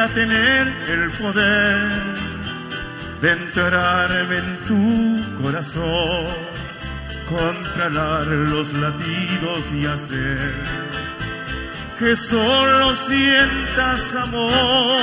quisiera tener el poder de entrarme en tu corazón, controlar los latidos y hacer que solo sientas amor,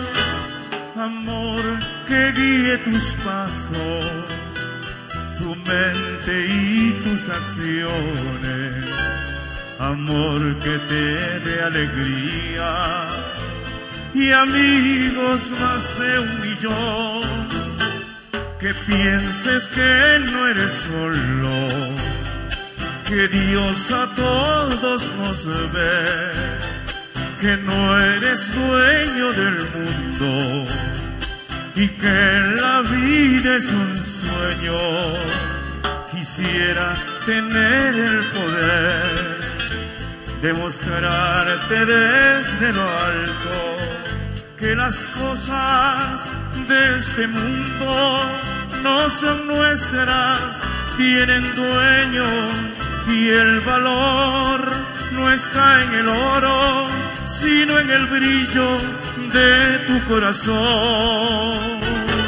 amor que guíe tus pasos, tu mente y tus acciones, amor que te dé alegría y amigos más de 1.000.000, que pienses que no eres solo, que Dios a todos nos ve, que no eres dueño del mundo y que la vida es un sueño. Quisiera tener el poder de mostrarte desde lo alto que las cosas de este mundo no son nuestras, tienen dueño, y el valor no está en el oro, sino en el brillo de tu corazón.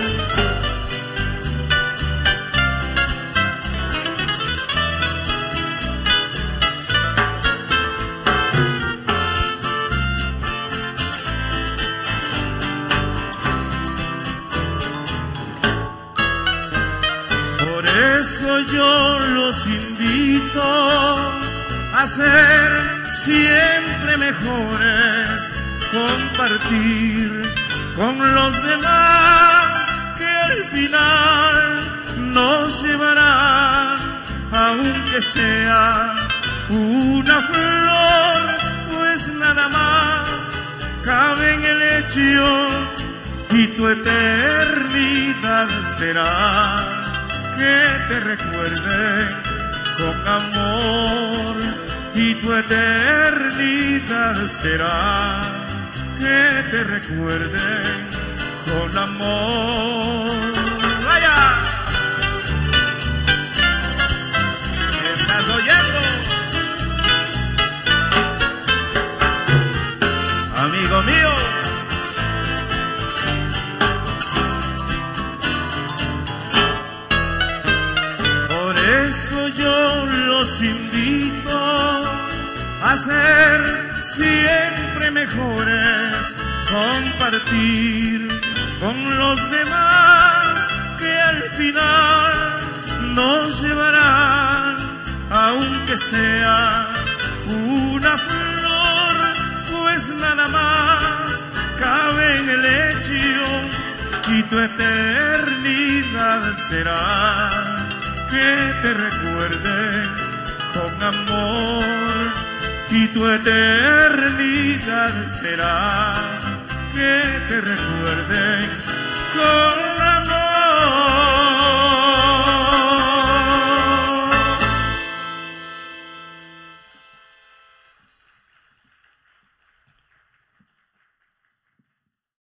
Por eso yo los invito a ser siempre mejores, compartir con los demás, que al final nos llevarán, aunque sea una flor, pues nada más cabe en el hecho y tu eternidad será que te recuerden con amor, y tu eternidad será que te recuerden con amor. ¡Vaya! ¿Me estás oyendo? Amigo mío. Por eso yo los invito a ser siempre mejores, compartir con los demás, que al final nos llevarán, aunque sea una flor, pues nada más cabe en el hecho y tu eternidad será que te recuerden con amor, y tu eternidad será que te recuerden con